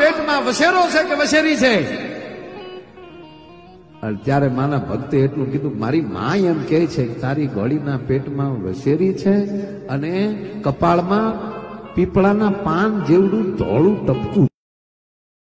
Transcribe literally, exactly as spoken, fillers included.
પેટમાં વસેરો છે કે વસેરી છે? ત્યારે માના ભક્તે એટલું કીધું, મારી માં એમ કહે છે કે તારી ગળીના પેટમાં વસેરી છે અને કપાળમાં પીપળાના પાન જેવડું ધોળું ટપકું